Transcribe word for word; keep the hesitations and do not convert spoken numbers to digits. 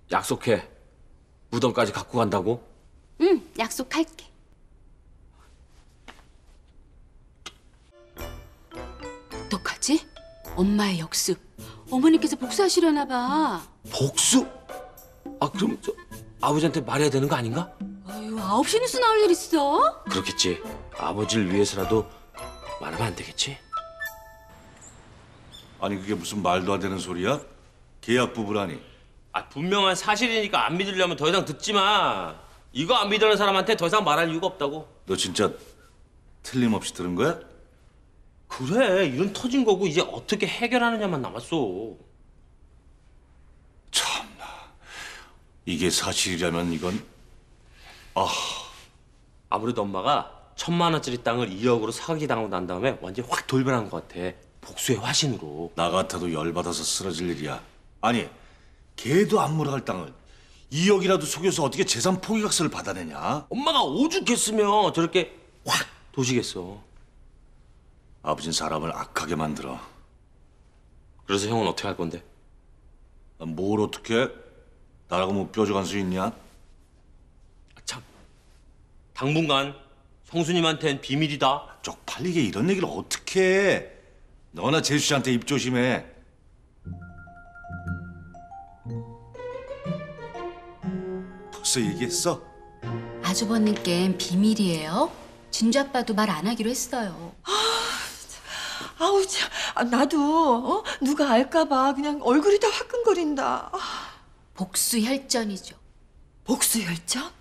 약속해. 무덤까지 갖고 간다고? 응, 약속할게. 어떡하지? 엄마의 역습. 어머니께서 복수하시려나 봐. 복수? 아, 그럼 저 아버지한테 말해야 되는 거 아닌가? 아유, 아홉 시 뉴스 나올 일 있어? 그렇겠지. 아버지를 위해서라도 말하면 안 되겠지? 아니 그게 무슨 말도 안 되는 소리야? 계약 부부라니. 아, 분명한 사실이니까 안 믿으려면 더 이상 듣지 마. 이거 안 믿는 사람한테 더 이상 말할 이유가 없다고. 너 진짜 틀림없이 들은 거야? 그래, 일은 터진 거고 이제 어떻게 해결하느냐만 남았어. 참나. 이게 사실이라면 이건 아 아무래도 엄마가 천만 원짜리 땅을 이억으로 사기 당하고 난 다음에 완전 확 돌변한 것 같아. 복수의 화신으로. 나 같아도 열받아서 쓰러질 일이야. 아니 걔도 안 물어갈 땅을 이억이라도 속여서 어떻게 재산 포기각서를 받아내냐? 엄마가 오죽했으면 저렇게 확 도시겠어. 아버진 사람을 악하게 만들어. 그래서 형은 어떻게 할 건데? 뭘 어떻게? 나라고 뭐 뾰족한 수 있냐? 아, 참, 당분간 성수님한텐 비밀이다. 쪽팔리게 이런 얘기를 어떻게 해? 너나 재수 씨한테 입 조심해. 벌써 얘기했어? 아주버님께는 비밀이에요. 진주 아빠도 말 안 하기로 했어요. 아우, 참, 아, 나도 어? 누가 알까봐 그냥 얼굴이 다 화끈거린다. 아, 복수 혈전이죠. 복수 열전?